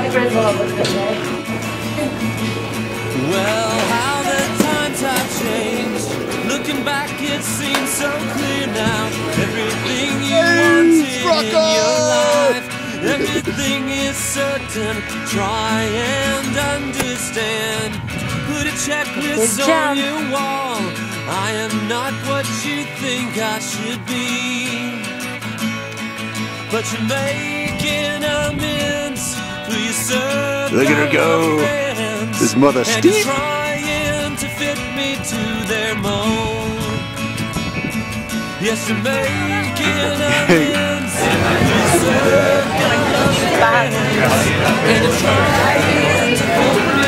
Well, how the times have changed. Looking back, it seems so clear now. Everything you wanted in your life, everything is certain. Try and understand. Put a checklist on your wall. I am not what you think I should be, but you're making amends for your circle. Look at her go. His mother, Steve. Trying to fit me to their mold. Yes, you're making amends for your circle of friends, and you're trying to fit me